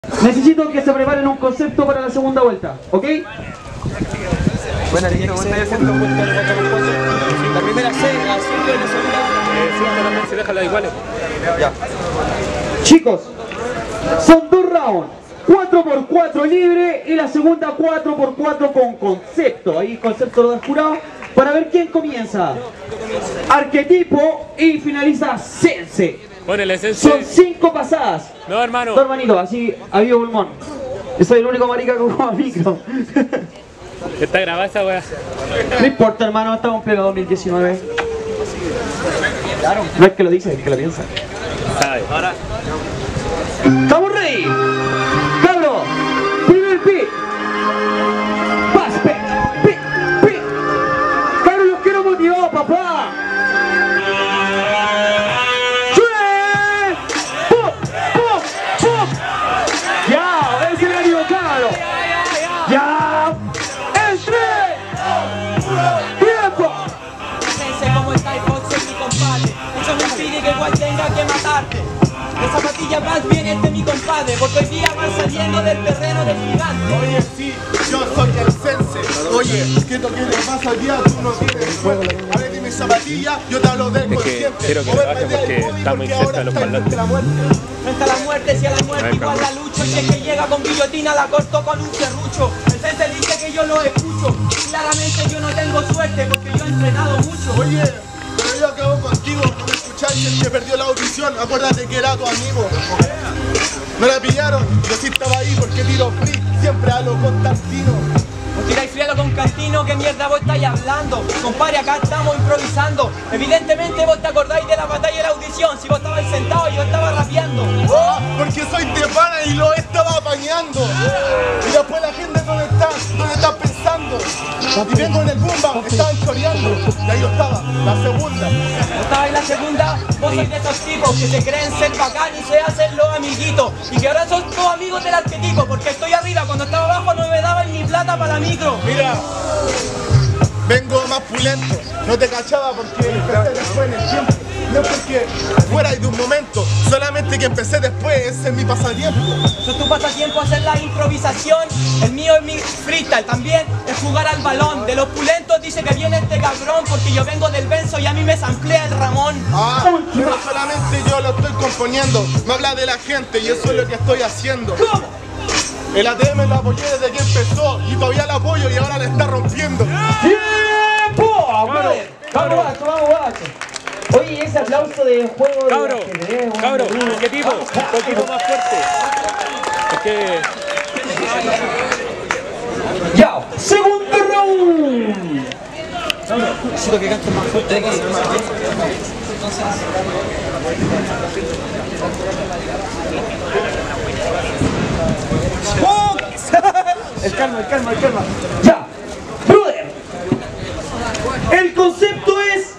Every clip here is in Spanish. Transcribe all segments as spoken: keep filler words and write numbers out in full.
Necesito que se preparen un concepto para la segunda vuelta, ¿ok? Buena línea, ¿cómo estáis haciendo? La primera C, la cinco y la segunda. Eh, cinco también se dejan las iguales. Ya. Chicos, son dos rounds. cuatro por cuatro libre y la segunda cuatro por cuatro con concepto. Ahí concepto lo del jurado. Para ver quién comienza. Arquetipo y finaliza Sense. Ponele Sense. Son cinco pasadas. No, hermano. Dos hermanitos, así había pulmón. Yo soy el único marica que juega micro. Está grabada esa weá. No importa, hermano, estamos en pleno dos mil diecinueve. No es que lo dice, es que lo piensa. Ahora. ¡Estamos ready! ¡Cabro! ¡Primer pick! ¡Pas, pick! ¡Pick! ¡Pick! ¡Cabro, los quiero motivados, papá! ¡Chue! ¡Pum! ¡Pum! ¡Pum! ¡Ya! ¡Ese era equivocado! ¡Ya! ¡Entre! ¡Tiempo! Sé cómo está el box en mi compadre. Eso me impide que igual tenga que matarte. De zapatillas más bien este mi compadre, porque hoy día van saliendo del terreno del gigante. Oye, sí, yo soy el Sense. Oye, ¿qué es lo que le pasa hoy día? Tú no tienes suerte. A ver, dime zapatillas, yo te hablo del consciente. Quiero que baje porque está muy cerca de los parlantes. Frente a la muerte, si a la muerte igual la lucho. Y si es que llega con guillotina, la corto con un serrucho. El Sense dice que yo lo escucho. Claramente yo no tengo suerte porque yo he entrenado mucho. Oye, pero yo acabo contigo, no me escucháis, el que perdió la audición, acuérdate que era tu amigo. Me la pillaron, yo sí estaba ahí porque tiro free, siempre a lo Constantino. Os tiráis frialo con Cantino, ¿qué mierda vos estáis hablando? Compadre, acá estamos improvisando. Evidentemente vos te acordáis de la batalla de la audición, si vos estabais sentado y yo estaba rapeando. Oh, porque soy de pana y lo estaba apañando. Y después la gente, ¿dónde está? ¿Dónde estás pensando? Y vengo en el Bumba, estaban choreando. Y ahí yo estaba, la segunda. ¿Vos estabais la segunda? Vos sois de esos tipos que se creen ser bacán y se hacen los amiguitos. Y que ahora son todos amigos del arquetipo, porque estoy arriba, cuando estaba abajo no me daban ni plata para la micro. Mira, vengo más pulento, no te cachaba porque empecé después en el tiempo. No porque fuera de un momento, solamente que empecé después, ese es mi pasatiempo. Eso es tu pasatiempo, hacer la improvisación. El mío es mi freestyle, también es jugar al balón. De los pulentos dice que viene este cabrón, porque yo vengo del Benzo y a mí me samplea el Ramón. Ah, pero solamente yo lo estoy componiendo, me habla de la gente y eso es lo que estoy haciendo. ¿Cómo? El A T M lo apoyé desde que empezó y todavía lo apoyo y ahora le está rompiendo. ¡Tiempo! Vamos, vamos, guacho, vamos, guacho. Oye, ese aplauso de juego de Cabro, ajedrez, cabro, bueno, ¿qué tipo? ¿Qué tipo más fuerte? Es que... Ya, segundo round. Necesito que cantes más fuerte. ¡Oh! El calma, el calma, el calma. Ya, brother. El concepto es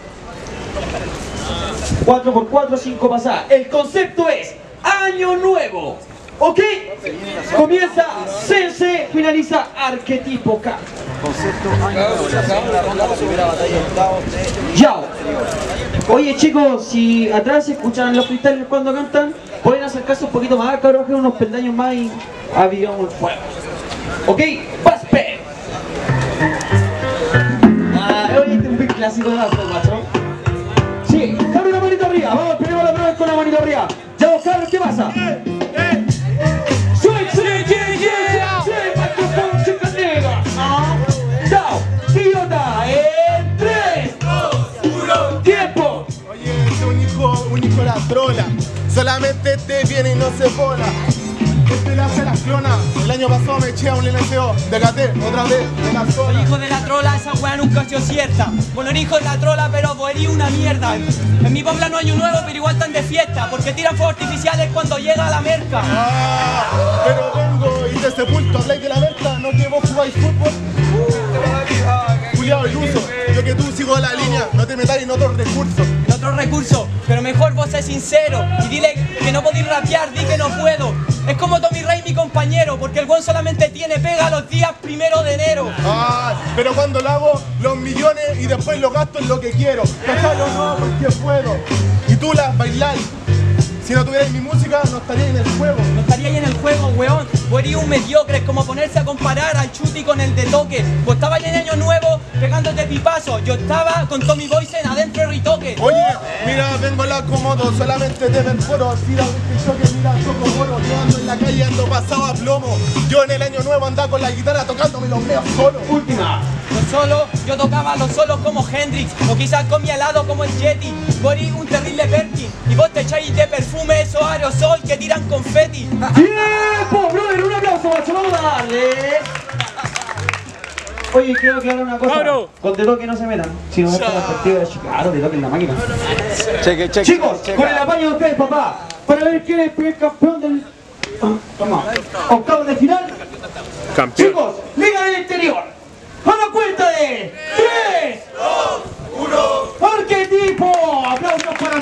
cuatro por cuatro, cinco pasadas. El concepto es Año Nuevo. ¿Ok? Comienza Sense, finaliza Arquetipo K. Ya. Oye chicos, si atrás escuchan los freestylers cuando cantan, pueden acercarse un poquito más, cabrón, bajar unos peldaños más y avivamos el fuego. ¿Ok? ¡Paspe! Ah, oye, este es un beat clásico de la macho. Sí, cabrón, una manito arriba. Vamos, primero la prueba con la manito arriba. Ya vos, cabrón, ¿qué pasa? ¡Soy, soy, yeah, yeah! ¡Sí, microphone, chicas negras! ¡Chao! ¡Idiota! ¡En tres! dos, uno! ¡Tiempo! Oye, este es un hijo, un hijo de la trola. Solamente este viene y no se bola. Este le hace las clonas. El año pasado me eché a un N S O. Decaté, otra vez, de la Soy zona. hijo de la trola, esa weá nunca ha sido cierta. Bueno, eres hijo de la trola, pero vos eres una mierda. En mi pueblo no hay un nuevo, pero igual están de fiesta, porque tiran fuegos artificiales cuando llega la merca. Ah, pero vengo y te sepulto. Habláis de la Berta, no que vos jugáis fútbol. Juliado iluso. Yo que tú sigo la línea, no te metáis en otros recursos. En otro recurso, pero mejor vos sé sincero y dile que no podéis rapear, di que no puedo. Es como Tommy Rey, mi compañero, porque el buen solamente tiene pega los días primero de enero. Ah, pero cuando lo hago, los millones y después los gasto en lo que quiero. Cachalo no, porque puedo. Y tú las bailar. Si no tuvierais mi música, no estaría en el juego. No estaría ahí en el juego, weón. Vos eres un mediocre, es como ponerse a comparar al Chuti con el de Toque. Vos estabas en año nuevo pegándote pipazo. Yo estaba con Tommy Boyce en adentro ritoque. Oye, mira, vengo la acomodo, solamente te perforo. Tira que yo que mira, choco moro. Yo ando en la calle, ando pasado a plomo. Yo en el año nuevo andaba con la guitarra tocándome los meos solos. Última. Los solos, yo tocaba los solos como Hendrix, o quizás con mi helado como el Yeti. Vos eres un terrible Perkin, y vos te echáis de perfume esos aerosol que tiran confeti. ¡Tiempo, brother! Un aplauso, macho, vamos a darle. Oye, quiero aclarar una cosa. Mauro. Con de toque no se metan. Si no es la perspectiva de claro, de toque en la máquina. Cheque, cheque. Chicos, con el apaño de ustedes, papá, para ver quién es el primer campeón del... Ah, toma. Octavos de final. Campeón. Chicos, Liga del Interior. A la cuenta de tres, dos, uno. Arquetipo. Aplausos para